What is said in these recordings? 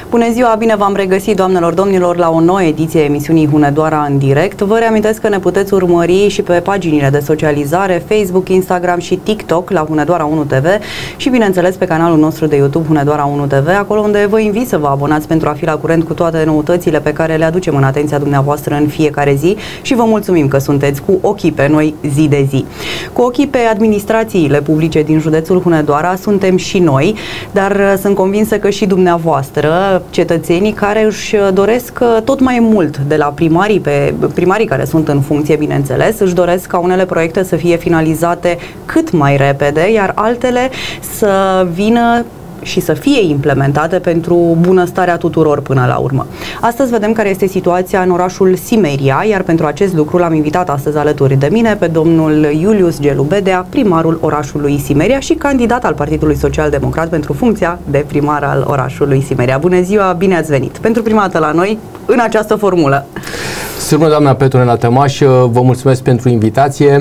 Bună ziua, bine v-am regăsit, doamnelor, domnilor, la o nouă ediție a emisiunii Hunedoara în direct. Vă reamintesc că ne puteți urmări și pe paginile de socializare, Facebook, Instagram și TikTok la Hunedoara 1 TV și, bineînțeles, pe canalul nostru de YouTube Hunedoara 1 TV, acolo unde vă invit să vă abonați pentru a fi la curent cu toate noutățile pe care le aducem în atenția dumneavoastră în fiecare zi și vă mulțumim că sunteți cu ochii pe noi zi de zi. Cu ochii pe administrațiile publice din județul Hunedoara suntem și noi, dar sunt convinsă că și dumneavoastră, cetățenii care își doresc tot mai mult de la primarii care sunt în funcție, bineînțeles, își doresc ca unele proiecte să fie finalizate cât mai repede, iar altele să vină și să fie implementate pentru bunăstarea tuturor până la urmă. Astăzi vedem care este situația în orașul Simeria, iar pentru acest lucru l-am invitat astăzi alături de mine pe domnul Iulius Gelu Bedea, primarul orașului Simeria și candidat al Partidului Social Democrat pentru funcția de primar al orașului Simeria. Bună ziua, bine ați venit! Pentru prima dată la noi, în această formulă. Stimată doamna Petronela Tămaș, vă mulțumesc pentru invitație.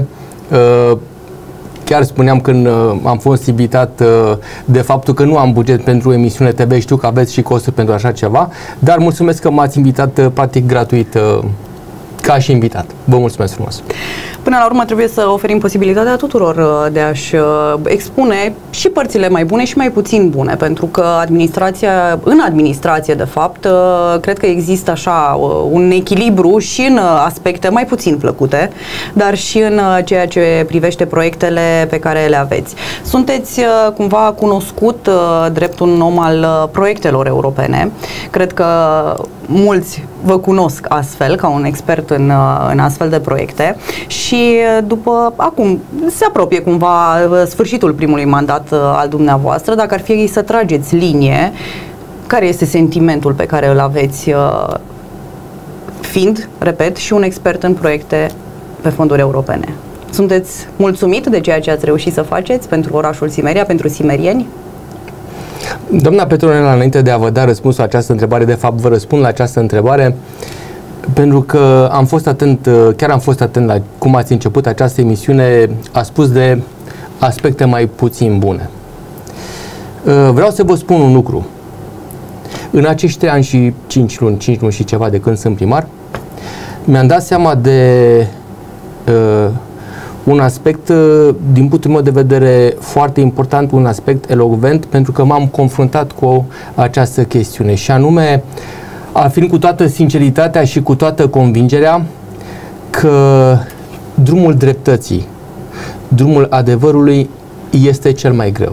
Chiar spuneam când am fost invitat de faptul că nu am buget pentru emisiune TV, știu că aveți și costuri pentru așa ceva, dar mulțumesc că m-ați invitat practic gratuit ca și invitat. Vă mulțumesc frumos! Până la urmă trebuie să oferim posibilitatea tuturor de a-și expune și părțile mai bune și mai puțin bune, pentru că în administrație, de fapt, cred că există așa un echilibru și în aspecte mai puțin plăcute, dar și în ceea ce privește proiectele pe care le aveți. Sunteți cumva cunoscut drept un om al proiectelor europene. Cred că mulți vă cunosc astfel, ca un expert în astfel de proiecte și acum se apropie cumva sfârșitul primului mandat al dumneavoastră. Dacă ar fi să trageți linie, care este sentimentul pe care îl aveți fiind, repet, și un expert în proiecte pe fonduri europene? Sunteți mulțumit de ceea ce ați reușit să faceți pentru orașul Simeria, pentru simerieni? Doamna Petronela, înainte de a vă da răspunsul la această întrebare, de fapt vă răspund la această întrebare pentru că am fost atent la cum ați început această emisiune, a spus de aspecte mai puțin bune. Vreau să vă spun un lucru. În acești 3 ani și 5 luni și ceva de când sunt primar, mi-am dat seama de un aspect, din punctul meu de vedere, foarte important, un aspect elocvent, pentru că m-am confruntat cu această chestiune, și anume, afirm cu toată sinceritatea și cu toată convingerea că drumul dreptății, drumul adevărului este cel mai greu.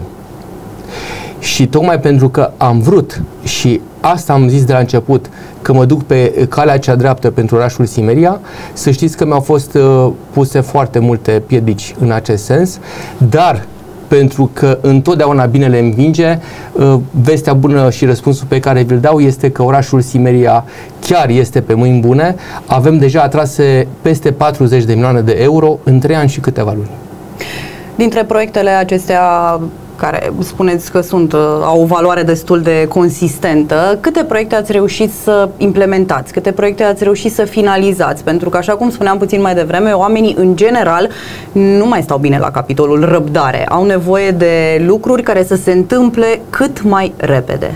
Și tocmai pentru că am vrut, și asta am zis de la început, că mă duc pe calea cea dreaptă pentru orașul Simeria, să știți că mi-au fost puse foarte multe piedici în acest sens, dar pentru că întotdeauna binele învinge, vestea bună și răspunsul pe care vi-l dau este că orașul Simeria chiar este pe mâini bune. Avem deja atrase peste 40 de milioane de euro în 3 ani și câteva luni. Dintre proiectele acestea care spuneți că au o valoare destul de consistentă, câte proiecte ați reușit să implementați? Câte proiecte ați reușit să finalizați? Pentru că, așa cum spuneam puțin mai devreme, oamenii în general nu mai stau bine la capitolul răbdare. Au nevoie de lucruri care să se întâmple cât mai repede.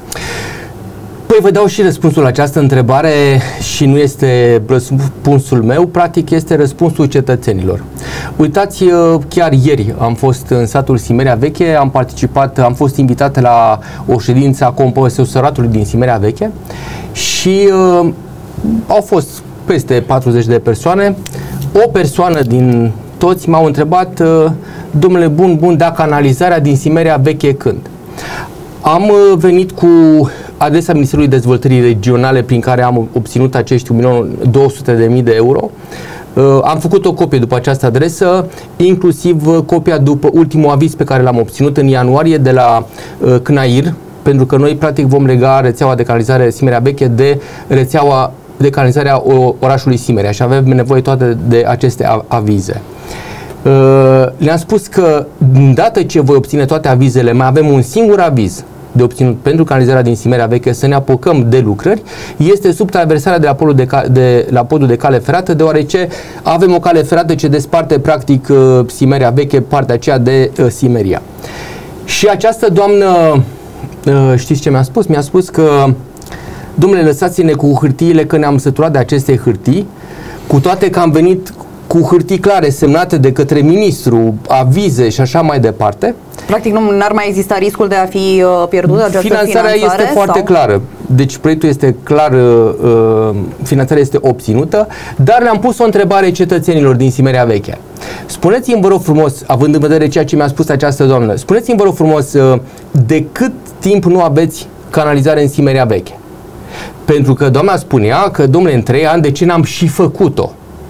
Păi vă dau și răspunsul la această întrebare și nu este răspunsul meu, practic este răspunsul cetățenilor. Uitați, chiar ieri am fost în satul Simeria Veche, am fost invitat la o ședință a compăsăratului din Simeria Veche și au fost peste 40 de persoane. O persoană din toți m-au întrebat, domnule bun, dacă canalizarea din Simeria Veche când? Am venit cu adresa Ministerului Dezvoltării Regionale prin care am obținut acești 1.200.000 de euro. Am făcut o copie după această adresă, inclusiv copia după ultimul aviz pe care l-am obținut în ianuarie de la CNAIR, pentru că noi practic vom lega rețeaua de canalizare Simeria Veche de rețeaua de canalizare a orașului Simeria și avem nevoie toate de aceste avize. Le-am spus că, dată ce voi obține toate avizele, mai avem un singur aviz de obținut pentru canalizarea din Simeria Veche, să ne apucăm de lucrări, este sub traversarea de la podul de cale ferată, deoarece avem o cale ferată ce desparte practic Simeria Veche, partea aceea de Simeria. Și această doamnă, știți ce mi-a spus? Mi-a spus că Dom'le, lăsați-ne cu hârtiile că ne-am săturat de aceste hârtii, cu toate că am venit cu hârtii clare semnate de către ministru, avize și așa mai departe. Practic nu ar mai exista riscul de a fi pierdut această finanțare? Finanțarea este foarte clară. Deci proiectul este clar, finanțarea este obținută, dar le-am pus o întrebare cetățenilor din Simeria Veche. Spuneți-mi, vă rog frumos, având în vedere ceea ce mi-a spus această doamnă, spuneți-mi, vă rog frumos, de cât timp nu aveți canalizare în Simeria Veche? Pentru că doamna spunea că, domnule, în 3 ani, de ce n-am și făcut-o?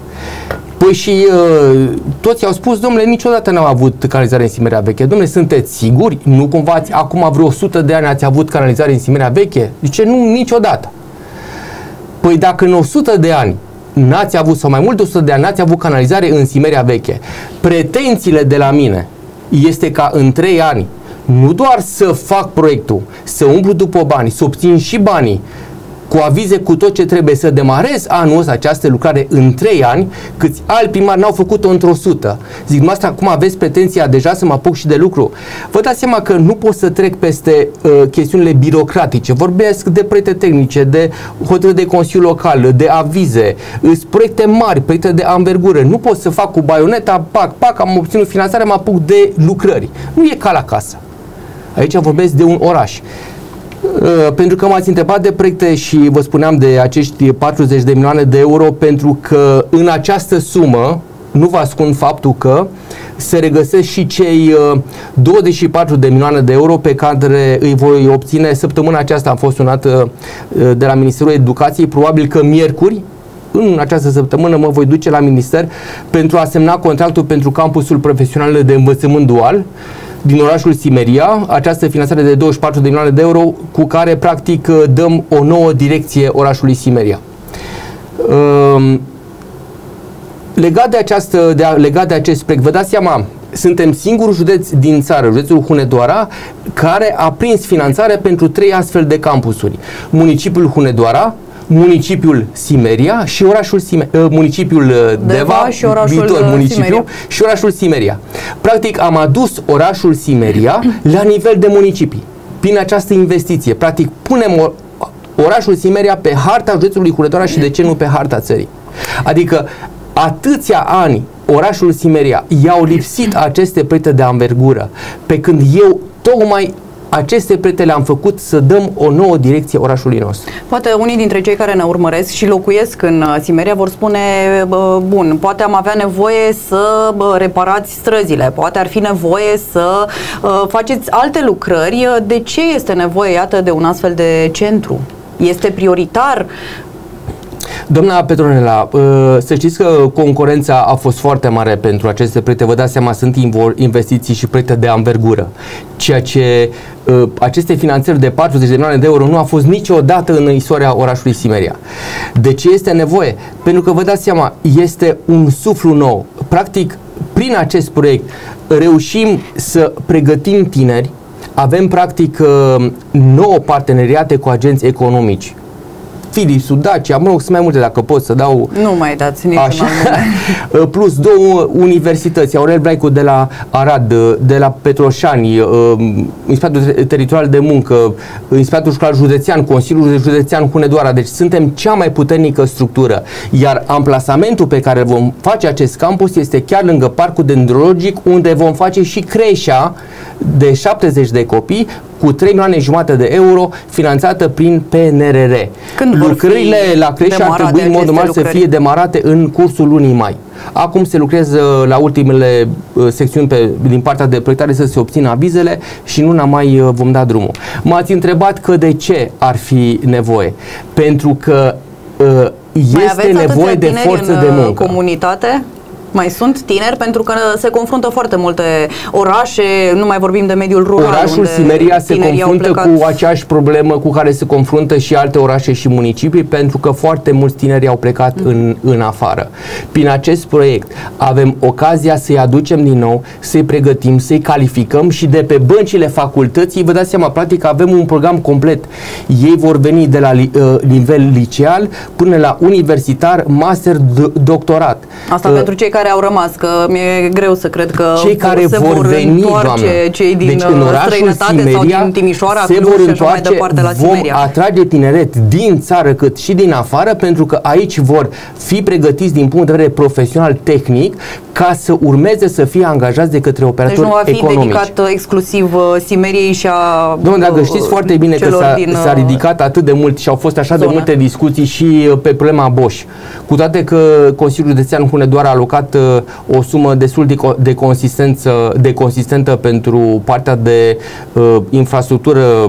Păi și toți au spus, domnule, niciodată n-am avut canalizare în Simeria Veche. Domnule, sunteți siguri? Nu cumva acum vreo 100 de ani ați avut canalizare în Simeria Veche? Zice, nu, niciodată. Păi dacă în 100 de ani n-ați avut, sau mai mult de 100 de ani n-ați avut canalizare în Simeria Veche, pretențiile de la mine este ca în 3 ani nu doar să fac proiectul, să umblu după bani, să obțin și banii, cu avize, cu tot ce trebuie, să demarez anul ăsta această lucrare în 3 ani, câți alți primari n-au făcut-o într-o 100. Zic, dumneavoastră, acum aveți pretenția deja să mă apuc și de lucru. Vă dați seama că nu pot să trec peste chestiunile birocratice. Vorbesc de proiecte tehnice, de hotărâri de Consiliu Local, de avize, proiecte mari, proiecte de anvergură. Nu pot să fac cu baioneta, pac, am obținut finanțare, mă apuc de lucrări. Nu e ca la casă. Aici vorbesc de un oraș. Pentru că m-ați întrebat de proiecte și vă spuneam de acești 40 de milioane de euro, pentru că în această sumă, nu vă ascund faptul că se regăsesc și cei 24 de milioane de euro pe care îi voi obține săptămâna aceasta. Am fost sunat de la Ministerul Educației, probabil că miercuri, în această săptămână mă voi duce la minister pentru a semna contractul pentru campusul profesional de învățământ dual din orașul Simeria, această finanțare de 24 de milioane de euro cu care practic dăm o nouă direcție orașului Simeria. Legat de acest proiect, vă dați seama, suntem singurul județ din țară, județul Hunedoara, care a prins finanțare pentru 3 astfel de campusuri. Municipiul Hunedoara, municipiul Simeria și orașul municipiul Deva și orașul municipiu și orașul Simeria. Practic am adus orașul Simeria la nivel de municipii prin această investiție. Practic punem orașul Simeria pe harta județului Hunedoara și de ce nu pe harta țării. Adică atâția ani orașul Simeria i-au lipsit aceste proiecte de anvergură, pe când eu tocmai aceste proiecte le-am făcut să dăm o nouă direcție orașului nostru. Poate unii dintre cei care ne urmăresc și locuiesc în Simeria vor spune, bun, poate am avea nevoie să reparați străzile, poate ar fi nevoie să faceți alte lucrări. De ce este nevoie, iată, de un astfel de centru? Este prioritar? Doamna Petronela, să știți că concurența a fost foarte mare pentru aceste proiecte. Vă dați seama, sunt investiții și proiecte de anvergură. Ceea ce aceste finanțări de 40 de milioane de euro nu a fost niciodată în istoria orașului Simeria. De ce este nevoie? Pentru că vă dați seama, este un suflu nou. Practic, prin acest proiect reușim să pregătim tineri. Avem practic 9 parteneriate cu agenți economici. Philips, Dacia, mă rog, sunt mai multe dacă pot să dau. Nu mai dați niciun nume. Plus 2 universități, Aurel Braicu de la Arad, de la Petroșani, Inspectorul Teritorial de Muncă, Inspectorul Școlar Județean, Consiliul Județean Hunedoara. Deci suntem cea mai puternică structură. Iar amplasamentul pe care vom face acest campus este chiar lângă Parcul Dendrologic, unde vom face și creșa de 70 de copii cu 3 milioane jumate de euro finanțată prin PNRR. Lucrările la creșă ar trebui în mod normal să fie demarate în cursul lunii mai. Acum se lucrează la ultimele secțiuni din partea de proiectare să se obțină avizele și în luna mai vom da drumul. M-ați întrebat că de ce ar fi nevoie. Pentru că este nevoie de forță de muncă. Comunitate? Mai sunt tineri, pentru că se confruntă foarte multe orașe, nu mai vorbim de mediul rural. Orașul Simeria se confruntă cu aceeași problemă cu care se confruntă și alte orașe și municipii, pentru că foarte mulți tineri au plecat în afară. Prin acest proiect avem ocazia să-i aducem din nou, să-i pregătim, să-i calificăm și de pe băncile facultății, vă dați seama, practic avem un program complet. Ei vor veni de la nivel liceal până la universitar, master, doctorat. Asta pentru cei care care au rămas, că mi-e greu să cred că cei care se vor veni, doamnă, cei din deci în orașul străinătate Simeria sau din Timișoara, se Cluj vor și așa mai întoarce, departe la vom Simeria. atrage tineret din țară cât și din afară, pentru că aici vor fi pregătiți din punct de vedere profesional, tehnic, ca să urmeze să fie angajați de către operatori economici. Deci nu va fi dedicat exclusiv Simeriei și a Domnule, dacă știți foarte bine că s-a ridicat atât de mult și au fost așa de multe discuții și pe problema Bosch, cu toate că Consiliul Județean Hunedoara a alocat o sumă destul de consistentă pentru partea de infrastructură,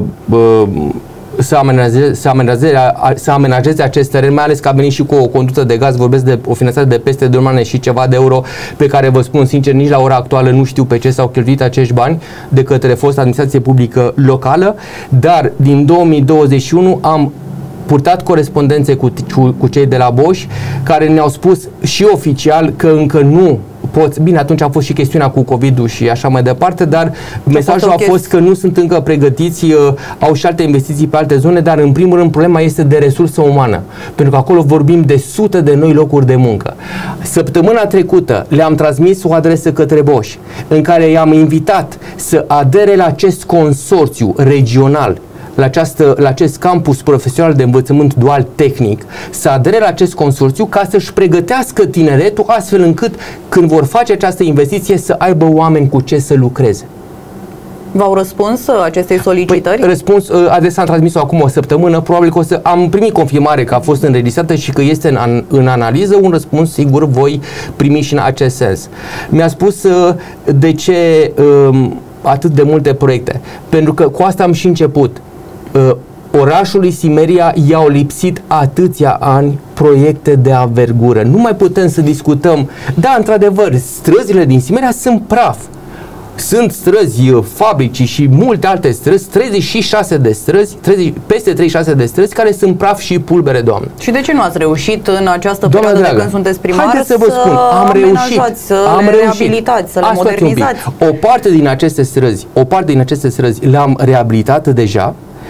să amenajeze acest teren, mai ales că a venit și cu o conductă de gaz, vorbesc de o finanțare de peste 2 milioane și ceva de euro, pe care vă spun sincer, nici la ora actuală nu știu pe ce s-au cheltuit acești bani de către fosta administrație publică locală, dar din 2021 am purtat corespondențe cu cei de la Bosch, care ne-au spus și oficial că încă nu poți. Bine, atunci a fost și chestiunea cu COVID-ul și așa mai departe, dar mesajul a fost că nu sunt încă pregătiți, au și alte investiții pe alte zone, dar în primul rând problema este de resursă umană, pentru că acolo vorbim de sute de noi locuri de muncă. Săptămâna trecută le-am transmis o adresă către Bosch, în care i-am invitat să adere la acest consorțiu regional, la acest campus profesional de învățământ dual tehnic, să adere la acest consorțiu ca să-și pregătească tineretul astfel încât când vor face această investiție să aibă oameni cu ce să lucreze. V-au răspuns acestei solicitări? Păi, răspuns, adresa am transmis-o acum o săptămână, probabil că am primit confirmare că a fost înregistrată și că este în analiză, un răspuns sigur voi primi și în acest sens. Mi-a spus de ce atât de multe proiecte, pentru că cu asta am și început. Orașului Simeria i-au lipsit atâția ani proiecte de anvergură. Nu mai putem să discutăm. Da, într-adevăr, străzile din Simeria sunt praf. Sunt străzi, fabrici și multe alte străzi, 36 de străzi, peste 36 de străzi care sunt praf și pulbere, doamnă. Și de ce nu ați reușit în această perioadă de când sunteți primar să vă spun, am reușit, reabilitați, să le modernizați? O parte din aceste străzi le-am reabilitat deja,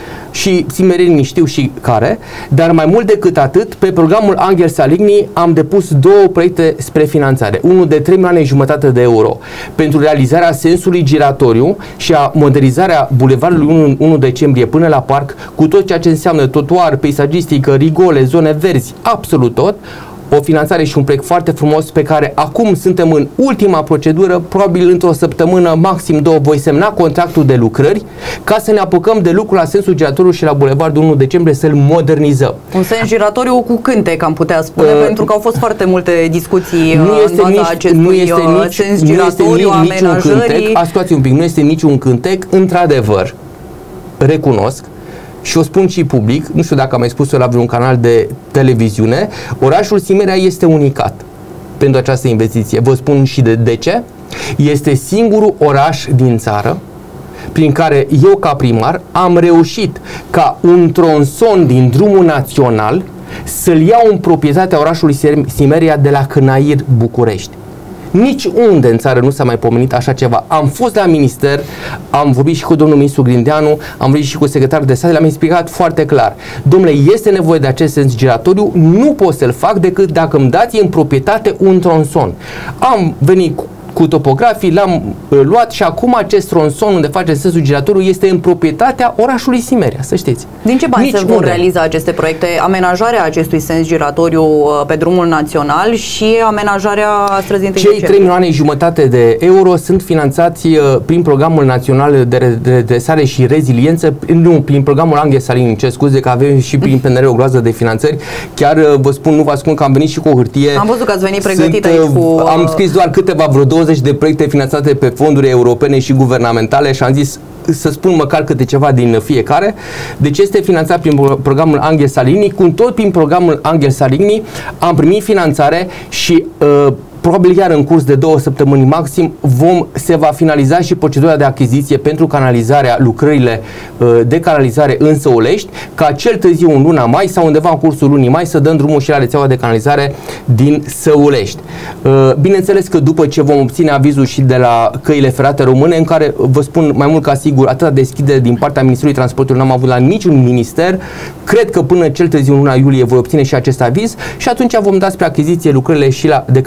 și simerenii știu și care, dar mai mult decât atât, pe programul Angel Saligny am depus 2 proiecte spre finanțare. Unul de 3,5 milioane de euro pentru realizarea sensului giratoriu și a modernizarea bulevardului 1 decembrie până la parc, cu tot ceea ce înseamnă trotuar, peisagistică, rigole, zone verzi, absolut tot. O finanțare și un proiect foarte frumos pe care acum suntem în ultima procedură, probabil într-o săptămână, maxim 2, voi semna contractul de lucrări ca să ne apucăm de lucru la sensul giratoriu și la bulevardul 1 decembrie să-l modernizăm. Un sens giratoriu cu cântec, am putea spune, pentru că au fost foarte multe discuții în baza acestui sens giratoriu, amenajării. Ascultați un pic, nu este niciun cântec, într-adevăr, recunosc, și o spun și public, nu știu dacă am mai spus-o la vreun canal de televiziune, orașul Simeria este unicat pentru această investiție. Vă spun și de ce. Este singurul oraș din țară prin care eu ca primar am reușit ca un tronson din drumul național să-l iau în proprietatea orașului Simeria de la Cânair, București. Nici unde în țară nu s-a mai pomenit așa ceva. Am fost la minister, am vorbit și cu domnul ministru Grindeanu, am vorbit și cu secretarul de stat, le-am explicat foarte clar. Domnule, este nevoie de acest sens giratoriu, nu pot să-l fac decât dacă îmi dați în proprietate un tronson. Am venit cu topografii, l-am luat și acum acest tronson unde face sensul giratoriu este în proprietatea orașului Simeria, să știți. Din ce bani se vor realiza aceste proiecte? Amenajarea acestui sens giratoriu pe drumul național și amenajarea străzii întâi decembrie. Cei 3,5 milioane de euro sunt finanțați prin programul național de redresare și reziliență, nu, prin programul Angel Saligny, ce scuze că avem și prin PNR o groază de finanțări. Chiar vă spun, nu vă ascund că am venit și cu o hârtie. Am văzut că ați venit pregătit aici cu... Am scris doar câteva, vreo 20 de proiecte finanțate pe fonduri europene și guvernamentale și am zis să spun măcar câte ceva din fiecare. Deci este finanțat prin programul Angel Saligny, cum tot prin programul Angel Saligny am primit finanțare și probabil chiar în curs de 2 săptămâni maxim se va finaliza și procedura de achiziție pentru canalizarea, lucrările de canalizare în Săulești, ca cel târziu în luna mai sau undeva în cursul lunii mai să dăm drumul și la rețeaua de canalizare din Săulești. Bineînțeles că după ce vom obține avizul și de la Căile Ferate Române, în care vă spun mai mult ca sigur, atâta deschidere din partea Ministrului Transportului n-am avut la niciun minister, cred că până cel târziu în luna iulie voi obține și acest aviz și atunci vom da spre achiziție lucrările și de canalizare de la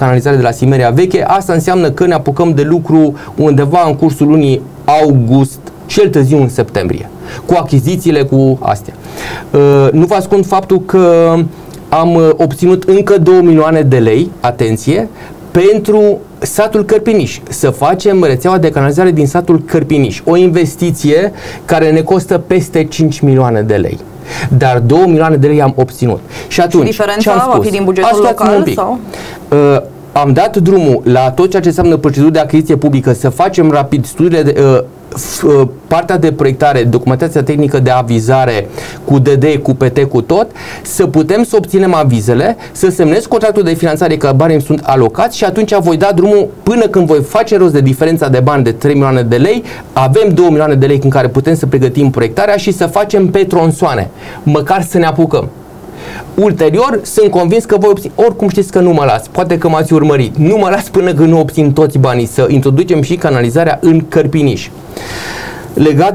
la Simeria Veche, asta înseamnă că ne apucăm de lucru undeva în cursul lunii august, cel târziu în septembrie, cu achizițiile, cu astea. Nu vă ascund faptul că am obținut încă 2 milioane de lei, atenție, pentru satul Cărpiniș, să facem rețeaua de canalizare din satul Cărpiniș, o investiție care ne costă peste 5 milioane de lei. Dar 2 milioane de lei am obținut. Și atunci, diferența va fi din bugetul local? Sau? Am dat drumul la tot ceea ce înseamnă proceduri de achiziție publică, să facem rapid studiile de, partea de proiectare, documentația tehnică de avizare cu DD, cu PT, cu tot, să putem să obținem avizele, să semnez contractul de finanțare că banii sunt alocați și atunci voi da drumul până când voi face rost de diferența de bani de 3 milioane de lei, avem 2 milioane de lei în care putem să pregătim proiectarea și să facem pe tronsoane, măcar să ne apucăm. Ulterior, sunt convins că voi obține, oricum știți că nu mă las, poate că m-ați urmărit, nu mă las până când nu obțin toți banii, să introducem și canalizarea în Cărpiniș. Legat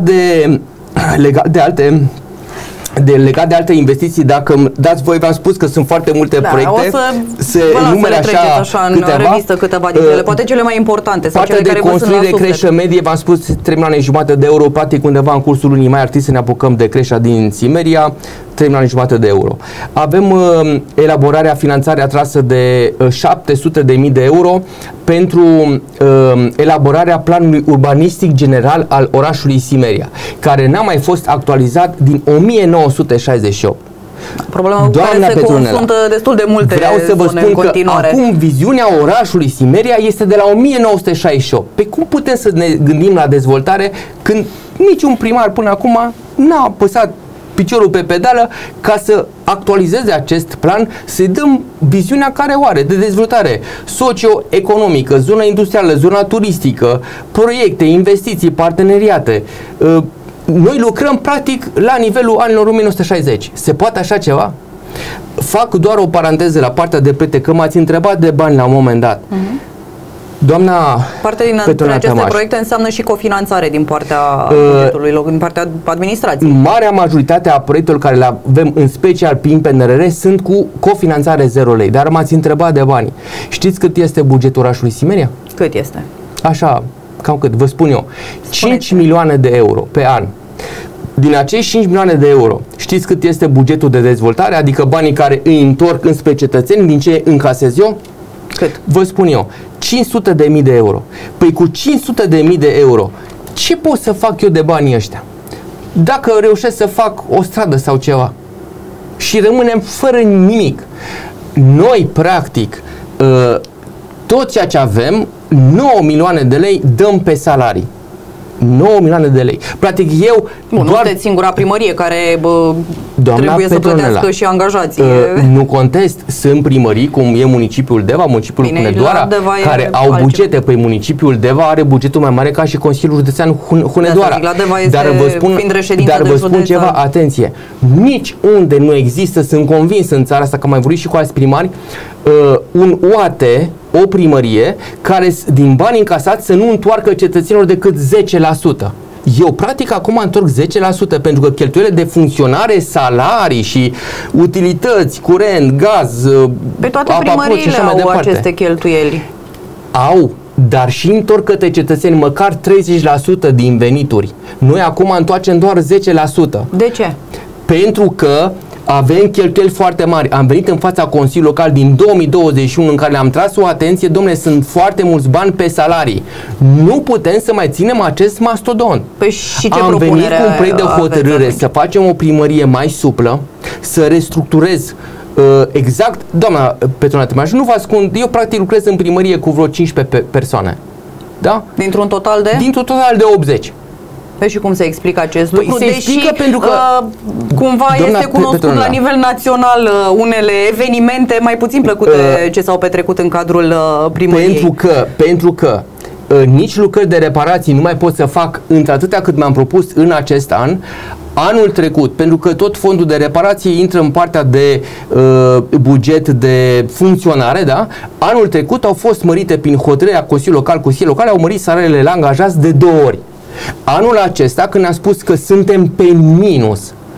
de alte investiții, dacă îmi dați voi, v-am spus că sunt foarte multe proiecte, se numere așa în revistă câteva dintre ele, poate cele mai importante sau partea cele de care construire creșă medie, v-am spus 3 milioane jumate de euro, practic undeva în cursul lunii mai ar trebui să ne apucăm de creșa din Simeria, 3 milioane jumate de euro. Avem elaborarea, finanțarea trasă de 700.000 de euro pentru elaborarea planului urbanistic general al orașului Simeria, care n-a mai fost actualizat din 1968. Problema cu care se confruntă destul de multe vreau să vă spun că acum viziunea orașului Simeria este de la 1968. Pe cum putem să ne gândim la dezvoltare când niciun primar până acum n-a apăsat piciorul pe pedală ca să actualizeze acest plan, să-i dăm viziunea care o are de dezvoltare socio-economică, zona industrială, zona turistică, proiecte, investiții, parteneriate. Noi lucrăm practic la nivelul anilor 1960. Se poate așa ceva? Fac doar o paranteză la partea de plete, că m-ați întrebat de bani la un moment dat. Doamna Partea din aceste proiecte înseamnă și cofinanțare din partea bugetului, din partea administrației. Marea majoritate a proiectelor care le avem, în special prin PNRR, sunt cu cofinanțare 0 lei. Dar m-ați întrebat de bani. Știți cât este bugetul orașului Simeria? Cât este? Așa, cam cât, vă spun eu. 5 milioane de euro pe an. Din acești 5 milioane de euro, știți cât este bugetul de dezvoltare? Adică banii care îi întorc înspre cetățeni, din ce încasez eu? Cât? Vă spun eu, 500.000 de euro. Păi cu 500.000 de euro, ce pot să fac eu de banii ăștia? Dacă reușesc să fac o stradă sau ceva și rămânem fără nimic. Noi, practic, tot ceea ce avem, 9 milioane de lei dăm pe salarii. 9 milioane de lei. Practic eu... Nu sunteți singura primărie care trebuie să plătească și angajații. Nu contest. Sunt primării, cum e municipiul Deva, municipiul Hunedoara, care au bugete. Păi municipiul Deva are bugetul mai mare ca și Consiliul Județean Hunedoara. Dar vă spun ceva, atenție. Nici unde nu există, sunt convins în țara asta, că am mai vorbit și cu alți primari, un UAT, o primărie, care din bani încasați să nu întoarcă cetățenilor decât 10%. Eu practic acum întorc 10% pentru că cheltuielile de funcționare, salarii și utilități, curent, gaz, pe toate primăriile au aceste cheltuieli. Au, dar și întorc către cetățeni măcar 30% din venituri. Noi acum întoarcem doar 10%. De ce? Pentru că avem cheltuieli foarte mari. Am venit în fața Consiliului Local din 2021 în care le-am tras o atenție, domnule, sunt foarte mulți bani pe salarii. Nu putem să mai ținem acest mastodon. Păi și ce am venit cu un proiect de hotărâre să facem o primărie mai suplă, să restructurez exact, doamna Petrona Tămaș, nu vă ascund, eu practic lucrez în primărie cu vreo 15 persoane. Da? Dintr-un total de? Dintr-un total de 80. Păi și cum se explică acest lucru? Se explică pentru că cumva este cunoscut la nivel național unele evenimente mai puțin plăcute ce s-au petrecut în cadrul primăriei. Pentru că nici lucrări de reparații nu mai pot să fac într-atâtea cât mi-am propus în acest an. Anul trecut, pentru că tot fondul de reparație intră în partea de buget de funcționare, da? Anul trecut au fost mărite prin hotărârea Consiliului Local, Consiliul Local au mărit salariile la angajați de 2 ori. Anul acesta, când ne-am spus că suntem pe minus,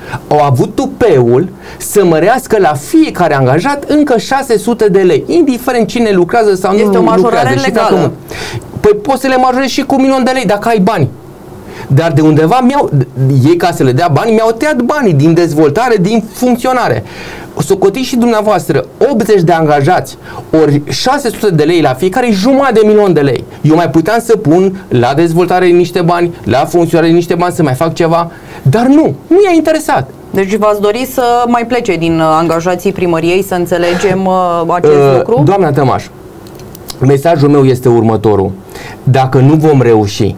au avut tupeul să mărească la fiecare angajat încă 600 de lei, indiferent cine lucrează sau nu lucrează. Este o majorare legală. Păi poți să le majorezi și cu 1 milion de lei dacă ai bani. Dar de undeva ei, ca să le dea bani, mi-au tăiat banii din dezvoltare, din funcționare. Socotiți și dumneavoastră 80 de angajați ori 600 de lei la fiecare, jumătate de milion de lei. Eu mai puteam să pun la dezvoltare niște bani, la funcționare niște bani, să mai fac ceva, dar nu i-a interesat. Deci v-ați dori să mai plece din angajații primăriei, să înțelegem acest lucru? Doamna Tămaș, mesajul meu este următorul. Dacă nu vom reuși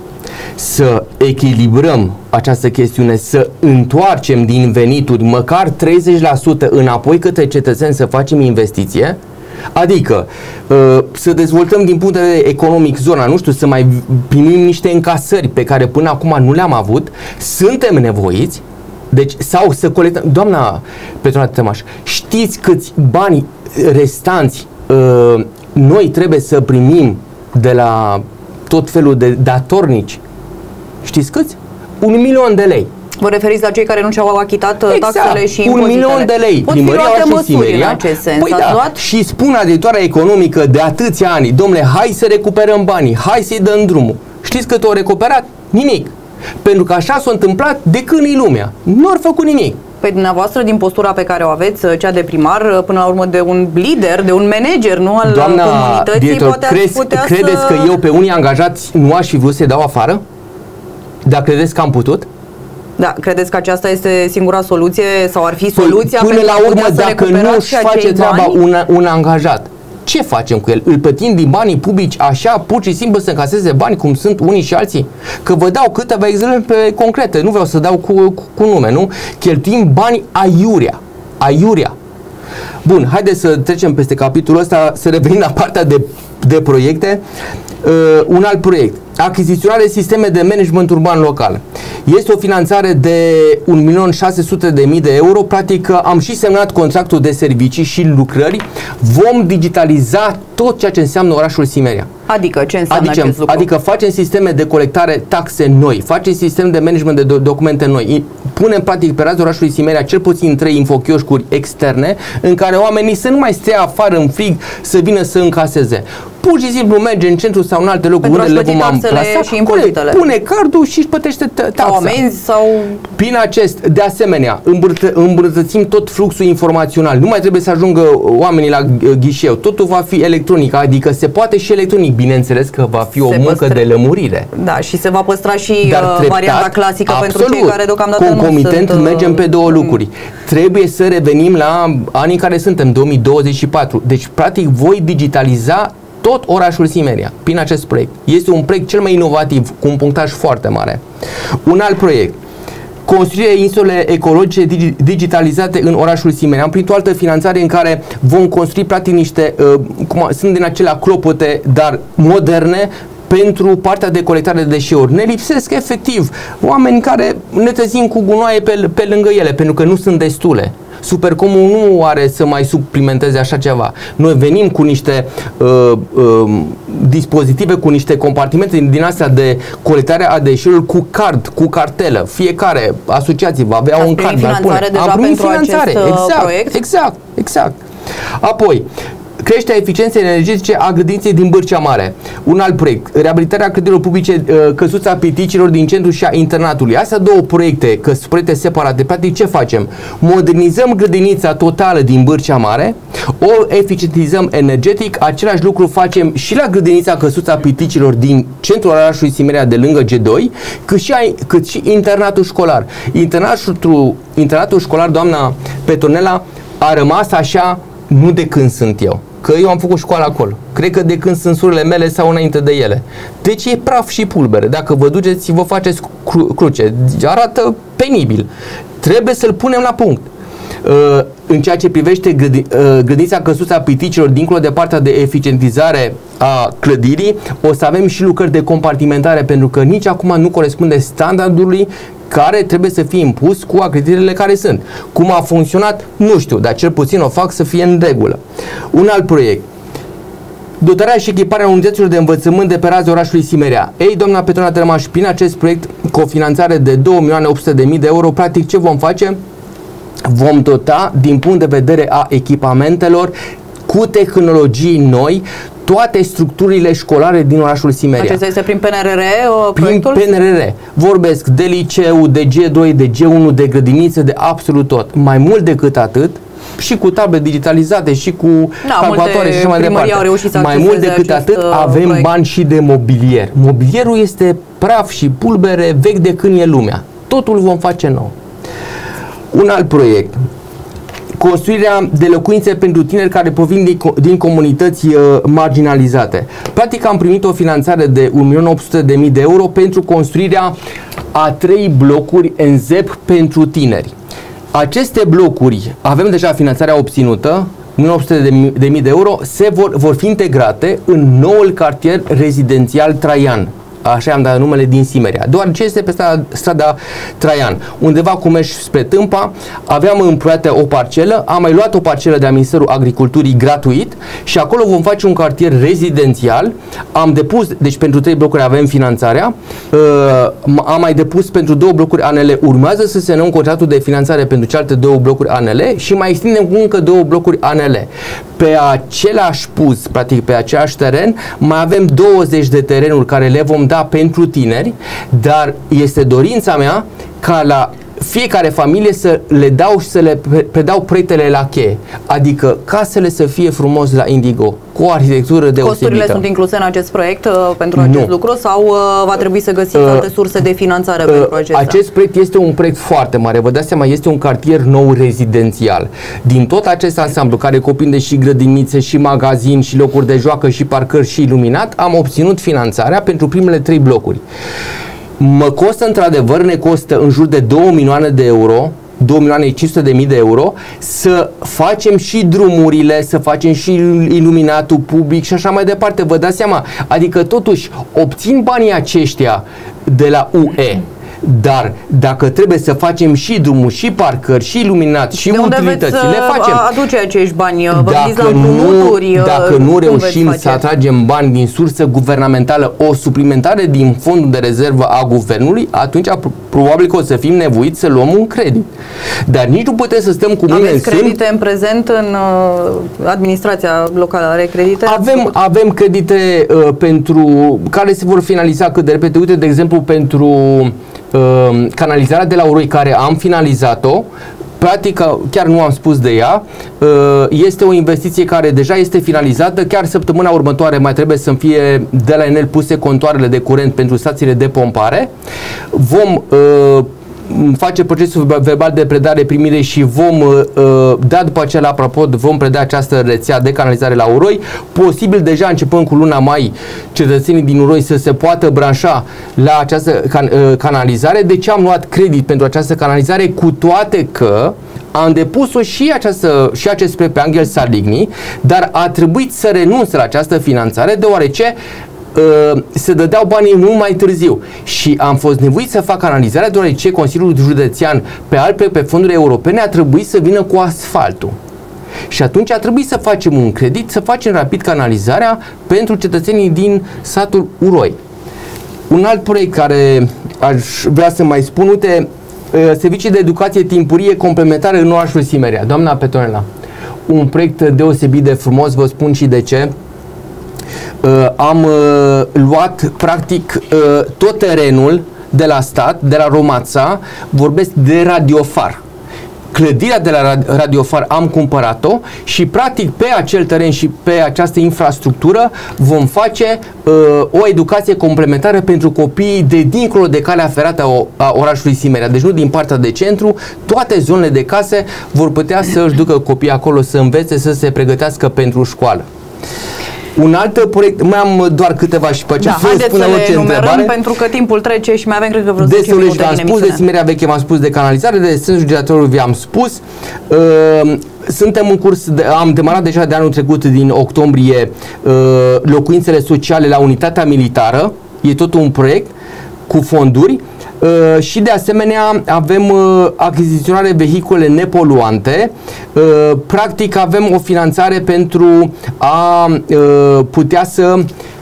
să echilibrăm această chestiune, să întoarcem din venituri măcar 30% înapoi către cetățeni, să facem investiție, adică să dezvoltăm din punct de vedere economic zona, nu știu, să mai primim niște încasări pe care până acum nu le-am avut, suntem nevoiți, deci, sau să colectăm. Doamna Petronela Tămaș, știți câți bani restanți noi trebuie să primim de la tot felul de datornici? Știți câți? 1 milion de lei. Vă referiți la cei care nu și-au achitat taxele și impozitele? 1 milion de lei. Pot fi luate măsuri în acest sens. Păi da, și spune directoarea economică de atâția ani, domnule, hai să recuperăm banii, hai să-i dăm drumul. Știți cât au recuperat? Nimic. Pentru că așa s-a întâmplat de când e lumea. Nu au făcut nimic. Păi dumneavoastră, din postura pe care o aveți, cea de primar, până la urmă de un lider, de un manager, nu al comunității, director, poate ați putea credeți că eu pe unii angajați nu aș fi vrut să-i dau afară? Dar credeți că am putut? Da, credeți că aceasta este singura soluție sau ar fi soluția până pentru la urmă, să dacă nu își face treaba un angajat, ce facem cu el? Îl plătim din banii publici așa, pur și simplu să încaseze bani cum sunt unii și alții? Că vă dau câteva exemple concrete, nu vreau să dau cu nume, nu? Cheltuim bani aiurea. Bun, haideți să trecem peste capitolul ăsta, să revenim la partea de proiecte. Un alt proiect, achiziționare sisteme de management urban local. Este o finanțare de 1.600.000 de euro. Practic am și semnat contractul de servicii și lucrări. Vom digitaliza tot ceea ce înseamnă orașul Simeria. Adică ce înseamnă acest lucru? Adică facem sisteme de colectare taxe noi, facem sistem de management de documente noi, punem practic pe raza orașului Simeria cel puțin 3 infochioșcuri externe în care oamenii să nu mai stea afară în frig să vină să încaseze. Pur și simplu merge în centru sau în alte locuri unde le vom amplasa, și impozitele. Pune cardul și își plătește taxa. Sau amenzi sau... Prin de asemenea, îmbunătățim tot fluxul informațional. Nu mai trebuie să ajungă oamenii la ghișeu. Totul va fi electronic, adică se poate și electronic. Bineînțeles că va fi o muncă de lămurire. Da, și se va păstra și varianta clasică pentru cei care deocamdată concomitent nu sunt... mergem pe două lucruri. Trebuie să revenim la anii în care suntem, 2024. Deci, practic, voi digitaliza tot orașul Simeria prin acest proiect. Este un proiect cel mai inovativ, cu un punctaj foarte mare. Un alt proiect, construirea insule ecologice digitalizate în orașul Simeria. Am primit o altă finanțare în care vom construi practic niște, sunt din acelea clopote, dar moderne, pentru partea de colectare de deșeuri. Ne lipsesc efectiv oameni care ne trezim cu gunoaie pe lângă ele, pentru că nu sunt destule. Supercomul nu are să mai suplimenteze așa ceva. Noi venim cu niște dispozitive, cu niște compartimente din astea de colectare a deșeurilor cu card, cu cartelă. Fiecare asociație va avea un card. Am primit finanțare exact, proiect? Exact. Apoi, creșterea eficienței energetice a grădiniței din Bârcea Mare. Un alt proiect. Reabilitarea clădirilor publice Căsuța Piticilor din centru și a internatului. Astea două proiecte, proiecte separate. Practic ce facem? Modernizăm grădinița totală din Bârcea Mare, o eficientizăm energetic. Același lucru facem și la grădinița Căsuța Piticilor din centrul orașului Simeria de lângă G2, cât și internatul școlar. Internatul școlar, doamna Petronela, a rămas așa nu de când sunt eu, că eu am făcut școală acolo. Cred că de când sunt surorile mele sau înainte de ele. Deci e praf și pulbere. Dacă vă duceți, vă faceți cruce. Arată penibil. Trebuie să-l punem la punct. În ceea ce privește grădinița Căsuța Piticilor, dincolo de partea de eficientizare a clădirii, o să avem și lucrări de compartimentare, pentru că nici acum nu corespunde standardului care trebuie să fie impus cu acreditările care sunt. Cum a funcționat, nu știu, dar cel puțin o fac să fie în regulă. Un alt proiect. Dotarea și echiparea unităților de învățământ de pe raza orașului Simerea. Ei, doamna Petrona Tărămaș, prin acest proiect cu o finanțare de 2.800.000 de euro, practic ce vom face? Vom dota din punct de vedere a echipamentelor cu tehnologii noi toate structurile școlare din orașul Simerea. Acesta este prin PNRR proiectul? Prin PNRR. Vorbesc de liceu, de G2, de G1, de grădiniță, de absolut tot. Mai mult decât atât, și cu table digitalizate și cu calculatoare și așa mai departe. Mai mult decât atât, avem proiect. Bani și de mobilier. Mobilierul este praf și pulbere vechi de când e lumea. Totul vom face nou. Un alt proiect. Construirea de locuințe pentru tineri care provin din comunități marginalizate. Practic am primit o finanțare de 1.800.000 de euro pentru construirea a 3 blocuri în ZEP pentru tineri. Aceste blocuri, avem deja finanțarea obținută, 1.800.000 de euro, vor fi integrate în noul cartier rezidențial Traian. Așa am dat numele din Simerea, deoarece este pe strada Traian, undeva cu mergi spre Tâmpa. Aveam împrumutat o parcelă, am mai luat o parcelă de la Ministerul Agriculturii gratuit și acolo vom face un cartier rezidențial. Am depus, deci pentru 3 blocuri avem finanțarea, am mai depus pentru 2 blocuri ANL, urmează să se încheie contractul de finanțare pentru celelalte 2 blocuri ANL și mai extindem încă 2 blocuri ANL. Pe același puz, practic pe același teren, mai avem 20 de terenuri care le vom da pentru tineri, dar este dorința mea ca la fiecare familie să le dau și să le predau proiectele la cheie, adică casele să fie frumos la Indigo, cu o arhitectură deosebită. Costurile sunt incluse în acest proiect pentru acest lucru sau va trebui să găsiți alte surse de finanțare pentru acesta? Acest proiect este un proiect foarte mare, vă dați seama, este un cartier nou rezidențial. Din tot acest ansamblu, care cuprinde și grădinițe, și magazin, și locuri de joacă, și parcări, și iluminat, am obținut finanțarea pentru primele 3 blocuri. Mă costă, într-adevăr, ne costă în jur de 2 milioane de euro, 2.500.000 de euro, să facem și drumurile, să facem și iluminatul public și așa mai departe. Vă dați seama? Adică, totuși, obțin banii aceștia de la UE. Dar dacă trebuie să facem și drumuri, și parcări, și iluminat, și utilități, le facem. Aduce acești bani? Dacă nu reușim să atragem bani din sursă guvernamentală, o suplimentare din fondul de rezervă a guvernului, atunci probabil că o să fim nevoiți să luăm un credit. Dar nici nu putem să stăm cu mâine în sân. Credite în prezent în administrația locală? Are credite? Avem credite pentru care se vor finaliza cât de repede. Uite, de exemplu, pentru canalizarea de la Uroi, care am finalizat-o, practic, chiar nu am spus de ea, este o investiție care deja este finalizată, chiar săptămâna următoare mai trebuie să fie de la Enel puse contoarele de curent pentru stațiile de pompare. Vom face procesul verbal de predare-primire și vom da după aceea la Prapod, vom preda această rețea de canalizare la Uroi. Posibil deja începând cu luna mai cetățenii din Uroi să se poată branșa la această canalizare. Deci am luat credit pentru această canalizare, cu toate că am depus-o și acest proiect pe Angel Saligny, dar a trebuit să renunț la această finanțare deoarece se dădeau banii mult mai târziu și am fost nevoit să fac analizarea deoarece Consiliul Județean pe fonduri europene a trebuit să vină cu asfaltul. Și atunci a trebuit să facem un credit, să facem rapid canalizarea pentru cetățenii din satul Uroi. Un alt proiect care aș vrea să mai spun, uite, servicii de educație timpurie complementare în orașul Simerea. Doamna Petronela, un proiect deosebit de frumos, vă spun și de ce. Am luat practic tot terenul de la stat, de la Romața, vorbesc de Radiofar. Clădirea de la Radiofar am cumpărat-o și practic pe acel teren și pe această infrastructură vom face o educație complementară pentru copiii de dincolo de calea ferată a orașului Simerea. Deci nu din partea de centru, toate zonele de case vor putea să își ducă copiii acolo să învețe, să se pregătească pentru școală. Un alt proiect, mai am doar câteva și pe aceea haideți să le enumerăm pentru că timpul trece și mai avem, cred că, vreo 10 minute am spus, de Simerea Veche v-am spus, de canalizare, de sensul giratorului vi-am spus. Suntem în curs, am demarat deja de anul trecut, din octombrie, locuințele sociale la unitatea militară. E tot un proiect cu fonduri. Și de asemenea avem achiziționare vehicule nepoluante. Practic avem o finanțare pentru a putea să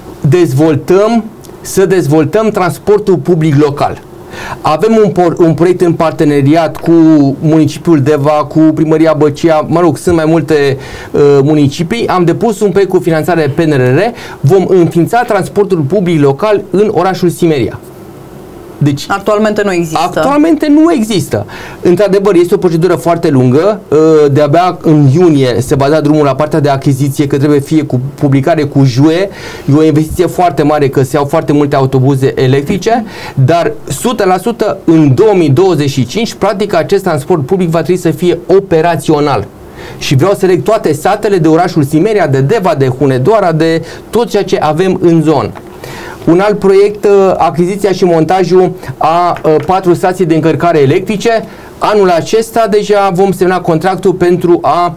dezvoltăm transportul public local. Avem un proiect în parteneriat cu municipiul Deva, cu primăria Băcea, mă rog, sunt mai multe municipii. Am depus un proiect cu finanțare PNRR. Vom înființa transportul public local în orașul Simeria. Deci, actualmente nu există. Actualmente nu există. Într-adevăr, este o procedură foarte lungă. De-abia în iunie se va da drumul la partea de achiziție, că trebuie fie cu publicare cu JUE. E o investiție foarte mare, că se iau foarte multe autobuze electrice, dar 100% în 2025, practic, acest transport public va trebui să fie operațional. Și vreau să leg toate satele de orașul Simeria, de Deva, de Hunedoara, de tot ceea ce avem în zonă. Un alt proiect, achiziția și montajul a 4 stații de încărcare electrice. Anul acesta deja vom semna contractul pentru a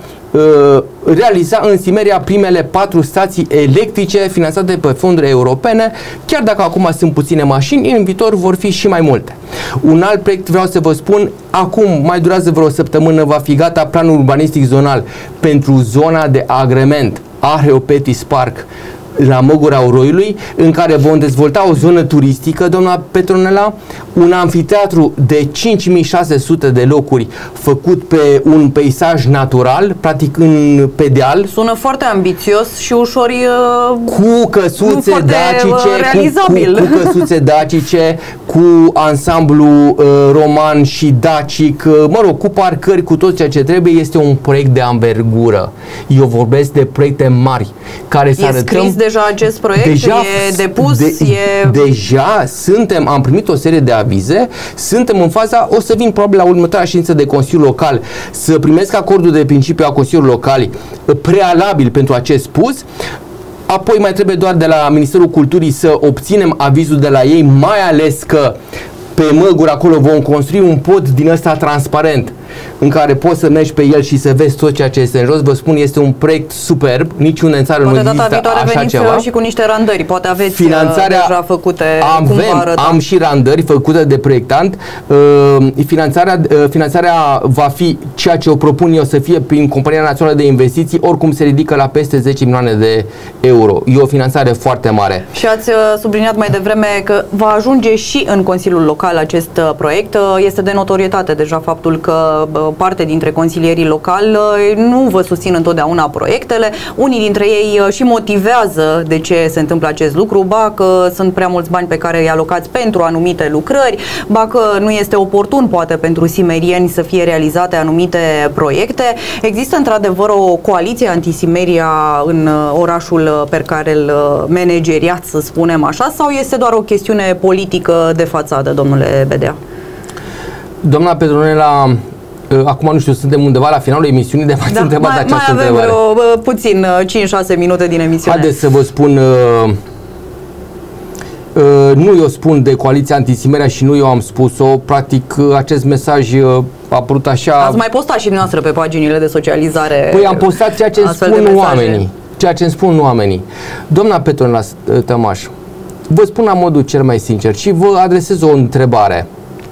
realiza în Simeria primele 4 stații electrice finanțate pe fonduri europene. Chiar dacă acum sunt puține mașini, în viitor vor fi și mai multe. Un alt proiect, vreau să vă spun, acum mai durează vreo săptămână, va fi gata planul urbanistic zonal pentru zona de agrement Areopetis Park la Măgura Oroiului, în care vom dezvolta o zonă turistică, doamna Petronela, un amfiteatru de 5600 de locuri făcut pe un peisaj natural, practic pe deal. Sună foarte ambițios și ușor cu căsuțe dacice, cu căsuțe dacice, cu ansamblu roman și dacic, mă rog, cu parcări, cu tot ceea ce trebuie. Este un proiect de anvergură. Eu vorbesc de proiecte mari care să arătăm. Deja acest proiect e depus? Deja am primit o serie de avize, suntem în faza, o să vin probabil la următoarea ședință de Consiliul Local să primesc acordul de principiu a Consiliului Local prealabil pentru acest pus. Apoi mai trebuie doar de la Ministerul Culturii să obținem avizul de la ei, mai ales că pe Măguri acolo vom construi un pod din ăsta transparent, în care poți să mergi pe el și să vezi tot ceea ce este în jos. Vă spun, este un proiect superb, niciunde în țară nu există așa ceva. Și cu niște randări, poate aveți finanțarea deja făcute. Am și randări făcute de proiectant. Finanțarea va fi ceea ce o propun eu să fie prin Compania Națională de Investiții, oricum se ridică la peste 10 milioane de euro. E o finanțare foarte mare. Și ați subliniat mai devreme că va ajunge și în Consiliul Local acest proiect. Este de notorietate deja faptul că parte dintre consilierii locali nu vă susțin întotdeauna proiectele. Unii dintre ei și motivează de ce se întâmplă acest lucru, ba că sunt prea mulți bani pe care îi alocați pentru anumite lucrări, ba că nu este oportun poate pentru simerieni să fie realizate anumite proiecte. Există într-adevăr o coaliție anti-Simeria în orașul pe care îl manageriați, să spunem așa, sau este doar o chestiune politică de fațadă, domnule Bedea? Doamna Petronela, acum nu știu, suntem undeva la finalul emisiunii, de m-ați întrebat această întrebare. Mai avem puțin, 5-6 minute din emisiune. Haideți să vă spun, nu eu spun de coaliția anti-Simeria și nu eu am spus-o, practic acest mesaj a apărut așa. Ați mai postat și dumneavoastră pe paginile de socializare. Păi am postat ceea ce îmi spun oamenii. Ceea ce îmi spun oamenii. Doamna Petronela Tămaș, vă spun la modul cel mai sincer și vă adresez o întrebare.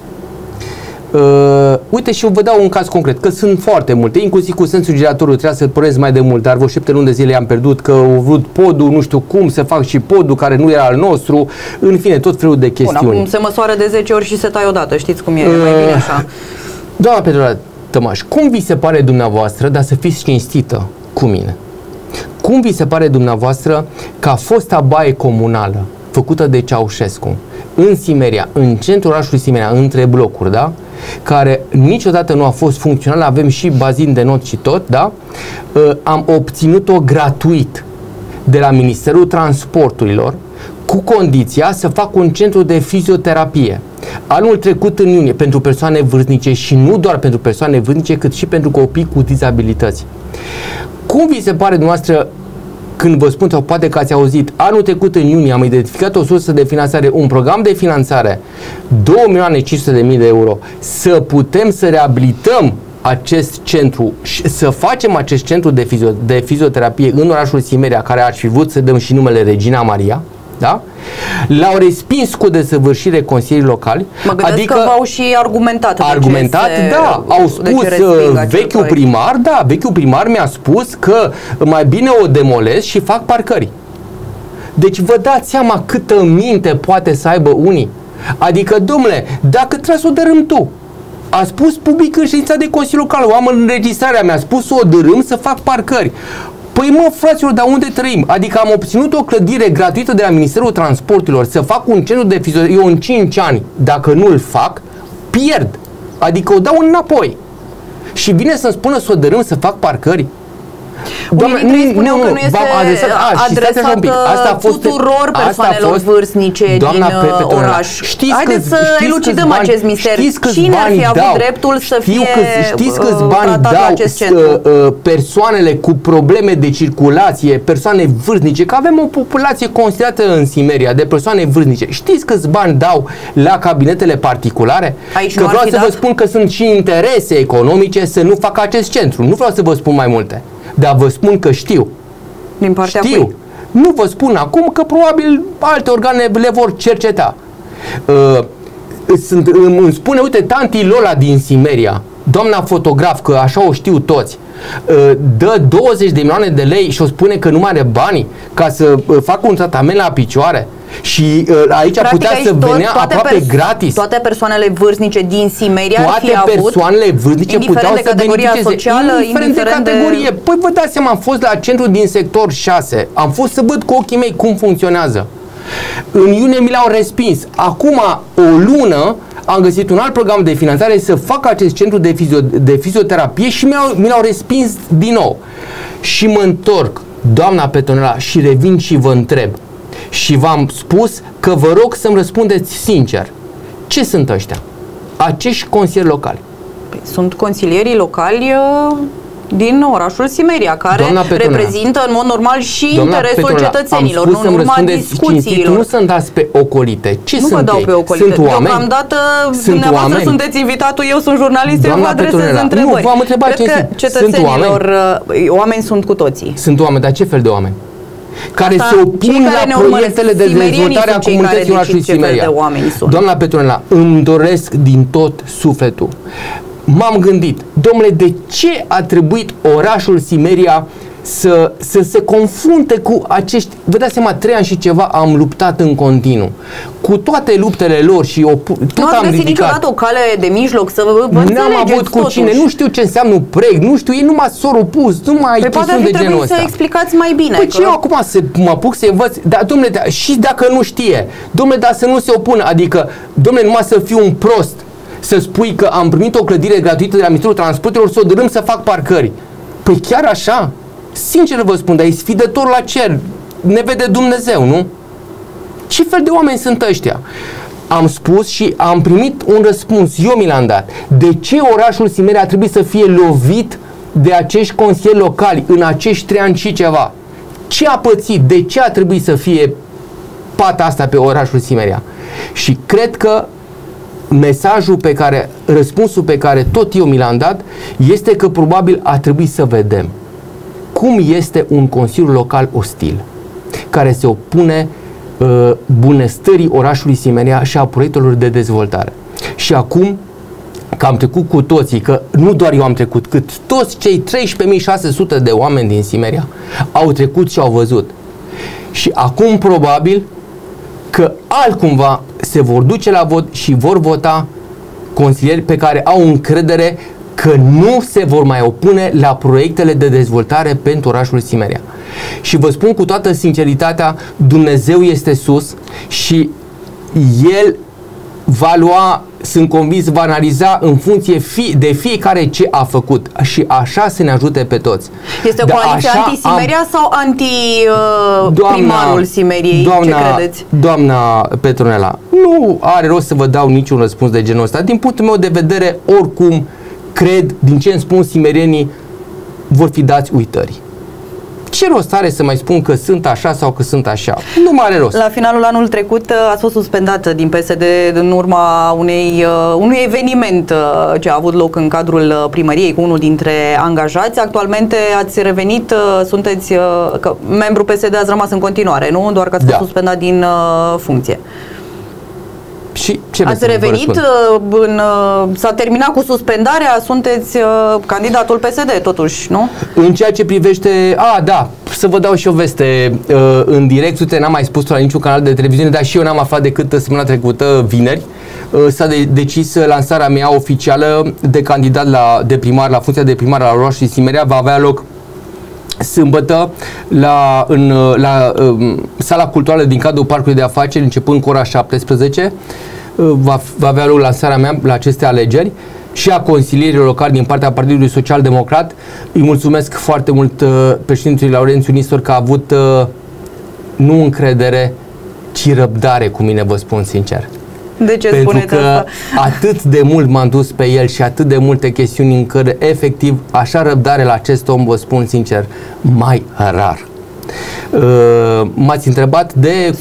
Uite, și eu vă dau un caz concret, că sunt foarte multe, inclusiv cu sensul giratorului trebuia să-l pornesc mai de mult, dar vreo 7 luni de zile am pierdut, că au vrut podul, nu știu cum să fac și podul care nu era al nostru, în fine, tot felul de chestiuni. Bun, acum se măsoară de 10 ori și se taie odată, știți cum e, mai bine așa. Doamna Petronela Tămaș, cum vi se pare dumneavoastră, dar să fiți cinstită cu mine, cum vi se pare dumneavoastră ca fosta baie comunală făcută de Ceaușescu în Simeria, în centrul orașului Simeria, între blocuri, da? Care niciodată nu a fost funcțional, avem și bazin de not și tot, da? Am obținut-o gratuit de la Ministerul Transporturilor, cu condiția să fac un centru de fizioterapie. Anul trecut în iunie, pentru persoane vârstnice și nu doar pentru persoane vârstnice, cât și pentru copii cu dizabilități. Cum vi se pare dumneavoastră, când vă spun, sau poate că ați auzit, anul trecut în iunie am identificat o sursă de finanțare, un program de finanțare, 2.500.000 de euro, să putem să reabilităm acest centru, să facem acest centru de fizioterapie în orașul Simeria, care ar fi vrut să dăm și numele Regina Maria, Da? L-au respins cu desăvârșire consilierii locali. Mă gândesc că v-au și argumentat. Da, au spus vechiul primar, vechiul primar mi-a spus că mai bine o demolez și fac parcări. Deci vă dați seama câtă minte poate să aibă unii. Adică, domnule, dacă trebuie să o dărâm tu, a spus public în ședința de Consiliu Local, o am în înregistrarea mea, a spus să o dărâm, să fac parcări. Păi mă, fraților, dar unde trăim? Adică am obținut o clădire gratuită de la Ministerul Transporturilor să fac un centru de fizioterapie. Eu în 5 ani, dacă nu-l fac, pierd. Adică o dau înapoi. Și vine să-mi spună să o dărâm, să fac parcări. Unii dintre ei spuneau că nu este adresată tuturor persoanelor vârstnice din oraș. Haideți să elucidăm acest mister. Cine ar fi avut dreptul să fie tratat la acest centru? Persoanele cu probleme de circulație, persoane vârstnice, că avem o populație considerată în Simeria de persoane vârstnice. Știți câți bani dau la cabinetele particulare? Că vreau să vă spun că sunt și interese economice să nu facă acest centru. Nu vreau să vă spun mai multe. Dar vă spun că știu. Din partea știu. Cui? Nu vă spun acum că probabil alte organe le vor cerceta. Îmi spune, uite, tanti Lola din Simeria, doamna fotograf, că așa o știu toți, dă 20 de milioane de lei și o spune că nu mai are banii ca să facă un tratament la picioare. Și aici putea să venea aproape gratis. Toate persoanele vârstnice din Simeria toate persoanele vârstnice puteau să beneficieze, indiferent de categorie. Păi vă dați seama, am fost la centru din sector 6, am fost să văd cu ochii mei cum funcționează. În iunie mi l-au respins. Acum o lună am găsit un alt program de finanțare să fac acest centru de fizioterapie și mi l-au respins din nou. Și mă întorc, doamna Petronela, și revin și vă întreb. Și v-am spus că vă rog să-mi răspundeți sincer. Ce sunt ăștia? Acești consilieri locali. Sunt consilierii locali din orașul Simeria, care reprezintă în mod normal și interesul cetățenilor, nu în urma discuțiilor. Nu sunt dați pe ocolite. Ce nu sunt vă dau ei? pe ocolite. Sunt oameni? Deocamdată, dumneavoastră sunteți invitatul, eu sunt jurnalist, eu vă adresez întrebări. Nu, v-am întrebat ce cetățenilor, oameni sunt cu toții. Sunt oameni, dar ce fel de oameni? Care se opun la proiectele de dezvoltare a comunității orașului Simeria. Doamna Petronela, îmi doresc din tot sufletul. M-am gândit, domnule, de ce a trebuit orașul Simeria să se confrunte cu acești... Vă dați seama, 3 ani și ceva am luptat în continuu. Cu toate luptele lor și nu ați găsit niciodată o cale de mijloc să vă înțelegeți. N-am avut cu cine, nu știu ce înseamnă un proiect, nu știu, ei numai s-au opus, nu mai chestiuni de genul ăsta. Să explicați mai bine. Păi ce eu acum mă apuc să învăț, dar domnule, și dacă nu știe, domnule, dar să nu se opună, adică, domnule, numai să fiu un prost, să spui că am primit o clădire gratuită de la Ministerul Transporturilor, să o dărâm să fac parcări. Păi chiar așa? Sincer vă spun, dar e sfidător la cer. Ne vede Dumnezeu, nu? Ce fel de oameni sunt ăștia? Am spus și am primit un răspuns, eu mi l-am dat. De ce orașul Simeria a trebuit să fie lovit de acești consilieri locali în acești 3 ani și ceva? Ce a pățit? De ce a trebuit să fie pata asta pe orașul Simeria? Și cred că mesajul pe care, răspunsul pe care tot eu mi l-am dat este că probabil a trebuit să vedem cum este un consiliu local ostil care se opune bunăstării orașului Simeria și a proiectelor de dezvoltare. Și acum că am trecut cu toții, că nu doar eu am trecut, cât toți cei 13.600 de oameni din Simeria au trecut și au văzut. Și acum probabil că altcumva se vor duce la vot și vor vota consilieri pe care au încredere că nu se vor mai opune la proiectele de dezvoltare pentru orașul Simeria. Și vă spun cu toată sinceritatea, Dumnezeu este sus și El va lua, sunt convins, va analiza în funcție de fiecare ce a făcut și așa să ne ajute pe toți. Este o coaliție anti-Simeria sau anti-primarul Simeriei? Ce credeți? Doamna Petronela, nu are rost să vă dau niciun răspuns de genul ăsta. Din punctul meu de vedere, oricum, cred, din ce îmi spun simerienii, vor fi dați uitării. Ce rost are să mai spun că sunt așa sau că sunt așa? Nu mai are rost. La finalul anul trecut ați fost suspendat din PSD în urma unui eveniment ce a avut loc în cadrul primăriei cu unul dintre angajați. Actualmente ați revenit, sunteți membru PSD, ați rămas în continuare, nu? Doar că ați fost suspendat din funcție. Și ce ați revenit, s-a terminat cu suspendarea, sunteți candidatul PSD totuși, nu? În ceea ce privește, da, să vă dau și o veste în direct, uite, n-am mai spus-o la niciun canal de televiziune, dar și eu n-am aflat decât săptămâna trecută, vineri, s-a decis lansarea mea oficială de candidat de primar, la funcția de primar la orașul Simeria, va avea loc sâmbătă la sala culturală din cadrul Parcului de Afaceri, începând cu ora 17, va avea loc lansarea mea la aceste alegeri și a consilierilor locali din partea Partidului Social Democrat. Îi mulțumesc foarte mult președintelui Laurențiu Nistor că a avut nu încredere, ci răbdare cu mine, vă spun sincer. De ce Pentru spuneți că asta? atât de mult m-am dus pe el și atât de multe chestiuni în care efectiv așa răbdare la acest om, vă spun sincer, mai rar. M-ați întrebat de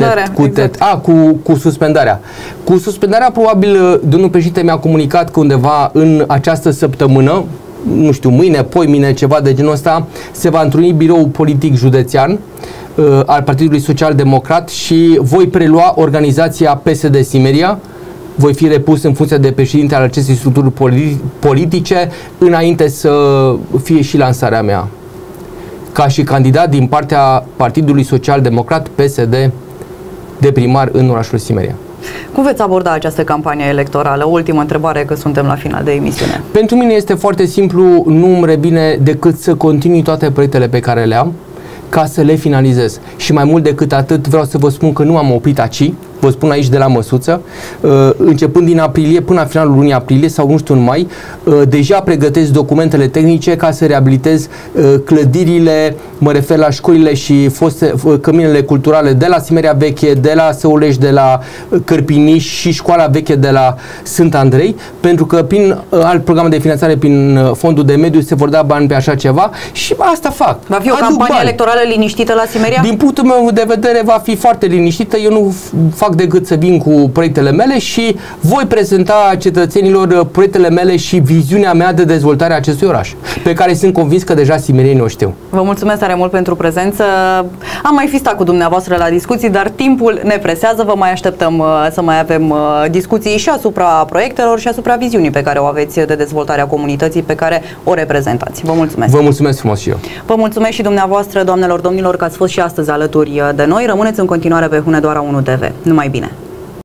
cu suspendarea. Cu suspendarea probabil domnul președinte mi-a comunicat că undeva în această săptămână, nu știu, mâine, poimine, ceva de genul ăsta, se va întruni biroul politic județean al Partidului Social Democrat și voi prelua organizația PSD Simeria. Voi fi repus în funcție de președinte al acestei structuri politice înainte să fie și lansarea mea ca și candidat din partea Partidului Social Democrat PSD de primar în orașul Simeria. Cum veți aborda această campanie electorală? Ultima întrebare, că suntem la final de emisiune. Pentru mine este foarte simplu, nu îmi revine decât să continui toate proiectele pe care le am, ca să le finalizez. Și mai mult decât atât, vreau să vă spun că nu am oprit aici, vă spun aici de la Măsuță, începând din aprilie până la finalul lunii aprilie sau nu știu în mai, deja pregătesc documentele tehnice ca să reabilitez clădirile, mă refer la școlile și căminele culturale de la Simeria Veche, de la Săulești, de la Cărpiniș și școala veche de la Sfânt Andrei, pentru că prin alt program de finanțare, prin fondul de mediu, se vor da bani pe așa ceva și asta fac. Va fi o campanie electorală liniștită la Simeria? Din punctul meu de vedere va fi foarte liniștită. Eu nu fac decât să vin cu proiectele mele și voi prezenta cetățenilor proiectele mele și viziunea mea de dezvoltare a acestui oraș, pe care sunt convins că deja simerienii o știu. Vă mulțumesc tare mult pentru prezență. Am mai fi stat cu dumneavoastră la discuții, dar timpul ne presează. Vă mai așteptăm să mai avem discuții și asupra proiectelor și asupra viziunii pe care o aveți de dezvoltare a comunității pe care o reprezentați. Vă mulțumesc. Vă mulțumesc frumos și eu. Vă mulțumesc și dumneavoastră, doamnelor, domnilor, că ați fost și astăzi alături de noi. Rămâneți în continuare pe Hunedoara 1 TV. Numai bine!